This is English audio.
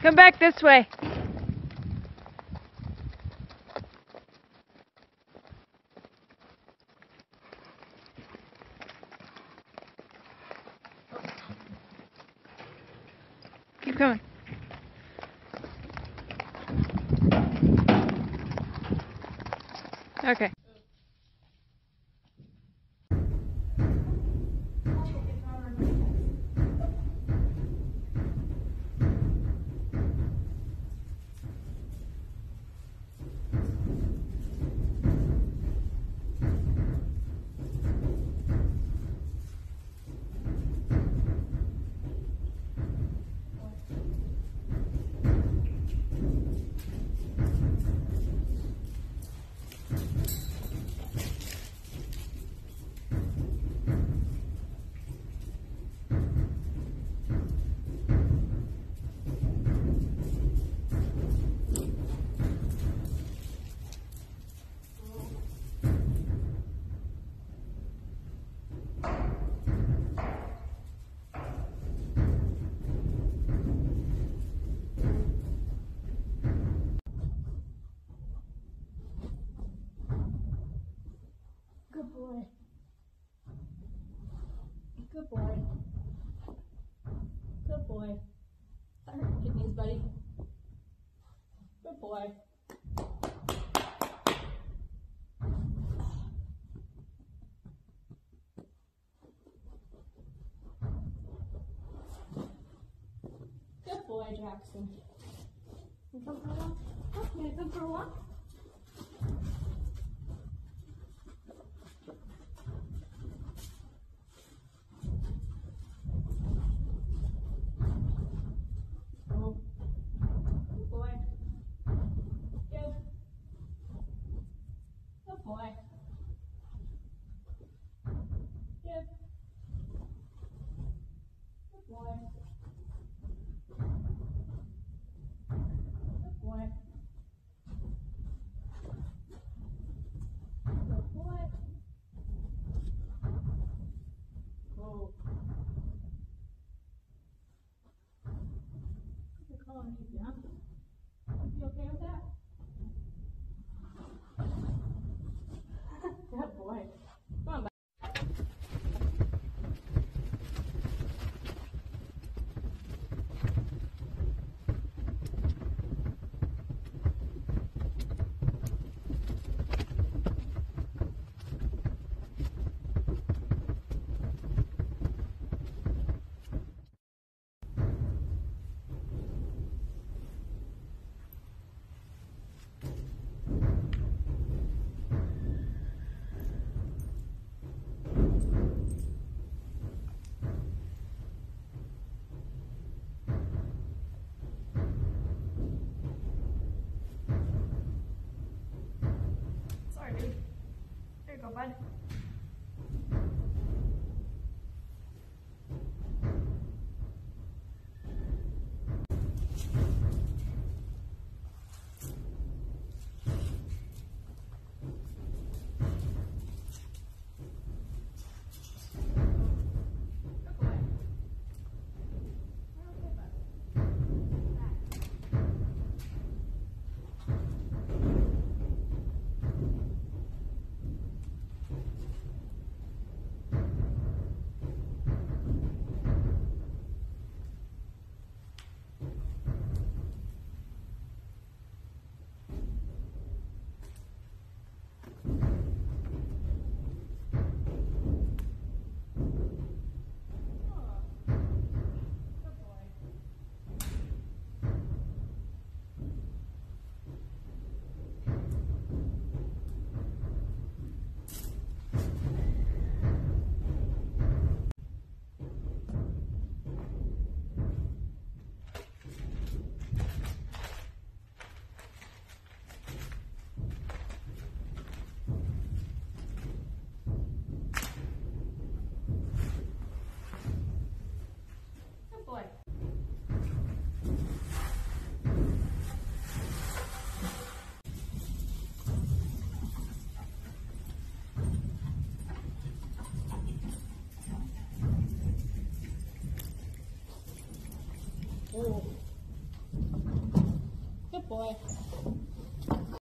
Come back this way. Keep coming. Okay. Good boy. Good boy. Good boy. That hurt your kidneys, buddy. Good boy. Good boy, Jackson. You come for a walk? Oh, you gonna come for a walk? Boy. Good. Good boy. Good boy. Good boy. Whoa. You're calling easy, huh? You okay with that? Good boy. Come on, buddy. Sorry, dude. There you go, bud. Oh. boy.